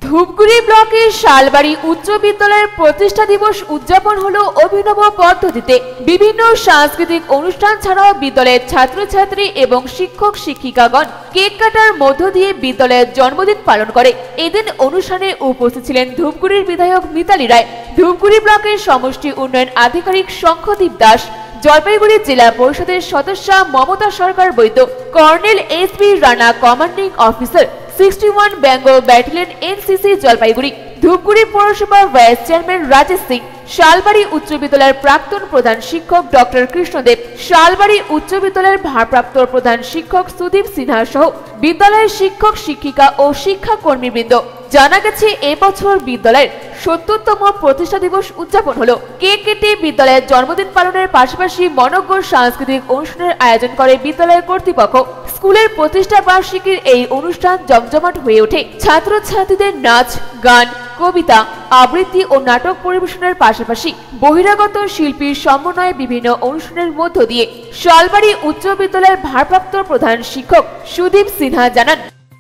ধূপগুড়ি ব্লকের শালবাড়ি উচ্চ বিদ্যালয়ের প্রতিষ্ঠা দিবস উদযাপন হলো অভিনব পদ্ধতিতে। বিভিন্ন সাংস্কৃতিক অনুষ্ঠান ছাড়াও বিদ্যালয়ের ছাত্রছাত্রী এবং শিক্ষক শিক্ষিকাগণ কেক কাটার মধ্য দিয়ে বিদ্যালয়ের জন্মদিন পালন করে। এদিন অনুষ্ঠানে উপস্থিত ছিলেন ধূপগুড়ির বিধায়ক মিতালি রায়, ধূপগুড়ি ব্লকের সমষ্টি উন্নয়ন আধিকারিক শঙ্খদীপ দাস, জলপাইগুড়ি জেলা পরিষদের সদস্য Mamata Sarkar Baidya, colonel SB Rana, commanding officer 61 Bengal battalion NCC Jalpaiguri, Dhupguri পৌরসভা ভাইস চেয়ারম্যান রাজেশ সিং, শালবাড়ি উচ্চ বিদ্যালয়ের প্রাক্তন প্রধান শিক্ষক ডক্টর কৃষ্ণদেব, শালবাড়ি উচ্চ বিদ্যালয়ের ভারপ্রাপ্ত প্রধান শিক্ষক সুদীপ সিনহা সহ বিদ্যালয়ের শিক্ষক শিক্ষিকা ও শিক্ষাকর্মীবৃন্দ। জানা গেছে এবছর বিদ্যালয়ের ৭০তম প্রতিষ্ঠা দিবস উদযাপন হলো। কেক কেটে বিদ্যালয়ের জন্মদিন পালনের পাশাপাশি মনোজ্ঞ সাংস্কৃতিক অনুষ্ঠানের আয়োজন করে বিদ্যালয়ের কর্তৃপক্ষ। স্কুলের প্রতিষ্ঠা বার্ষিকীর এই অনুষ্ঠান জমজমাট হয়ে ওঠে। ছাত্রছাত্রীদের নাচ, গান, কবিতা, আবৃত্তি ও নাটক পরিবেশনের পাশাপাশি বহিরাগত শিল্পীর সমন্বয়ে বিভিন্ন অনুষ্ঠানের মধ্য দিয়ে শালবাড়ি উচ্চ বিদ্যালয়ের ভারপ্রাপ্ত প্রধান শিক্ষক সুদীপ সিনহা জানান,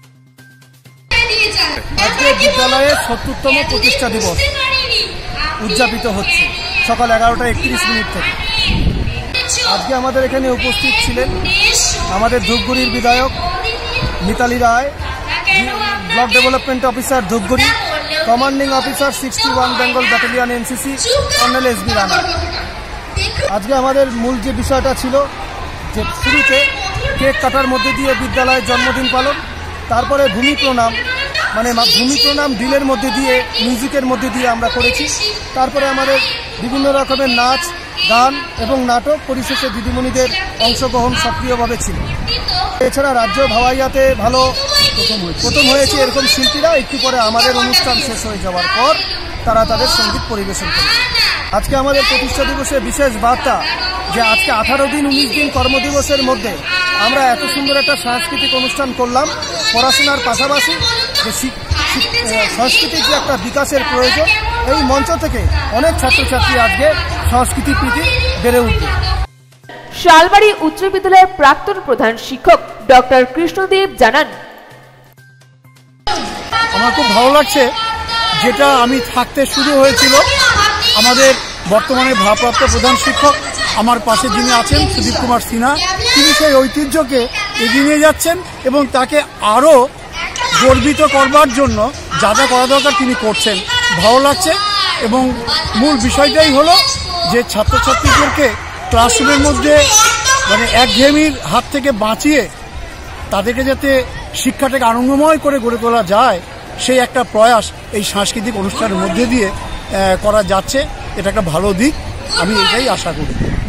আজকে বিদ্যালয়ের ৭০তম প্রতিষ্ঠা দিবস উদযাপিত হচ্ছে সকাল 11:31 থেকে। আজকে আমাদের এখানে উপস্থিত ছিলেন আমাদের ধূপগুড়ির বিধায়ক Mitali Roy, block development officer Dhupguri, commanding officer 61 Bengal battalion NCC colonel SB Rana. আজকে আমাদের মূল যে বিষয়টা ছিল যে শুরুতে কেক কাটার মধ্যে দিয়ে বিদ্যালয়ের জন্মদিন পালন, তারপরে ভূমি প্রণাম ডিলের মধ্যে দিয়ে মিউজিকের মধ্যে দিয়ে আমরা করেছি। তারপরে আমাদের বিভিন্ন রকমের নাচ, গান এবং নাটক, পরিশেষে দিদিমণিদের অংশগ্রহণ সক্রিয়ভাবে ছিল। এছাড়া রাজ্য ভাওয়াইয়াতে ভালো প্রথম হয়েছে এরকম শিল্পীরা একটু পরে আমাদের অনুষ্ঠান শেষ হয়ে যাওয়ার পর তারা তাদের সঙ্গীত পরিবেশন করে। আজকে আমাদের প্রতিষ্ঠা দিবসে বিশেষ বার্তা যে আজকে 18 দিন 19 দিন কর্মদিবসের মধ্যে আমরা এত সুন্দর একটা সাংস্কৃতিক অনুষ্ঠান করলাম। পড়াশোনার পাশাপাশি যে সাংস্কৃতিক যে একটা বিকাশের প্রয়োজন, এই মঞ্চ থেকে অনেক ছাত্রছাত্রী আজকে সংস্কৃতি প্রীতি বেড়ে উঠবে। শালবাড়ি উচ্চ বিদ্যালয়ের প্রাক্তন প্রধান শিক্ষক ডক্টর কৃষ্ণদেব জানান, আমার খুব ভালো লাগছে, যেটা আমি থাকতে শুরু হয়েছিল। আমাদের বর্তমানে ভারপ্রাপ্ত প্রধান শিক্ষক আমার পাশে যিনি আছেন সুদীপ কুমার সিনহা, তিনি সেই ঐতিহ্যকে এগিয়ে নিয়ে যাচ্ছেন এবং তাকে আরও গর্বিত করবার জন্য যা যা করা দরকার তিনি করছেন। ভালো লাগছে এবং মূল বিষয়টাই হলো যে ছাত্রছাত্রীদেরকে ক্লাসরুমের মধ্যে একঘেয়েমির হাত থেকে বাঁচিয়ে তাদেরকে যাতে শিক্ষাটাকে আনন্দময় করে গড়ে তোলা যায়, সেই একটা প্রয়াস এই সাংস্কৃতিক অনুষ্ঠানের মধ্যে দিয়ে করা যাচ্ছে। এটা একটা ভালো দিক, আমি এটাই আশা করি।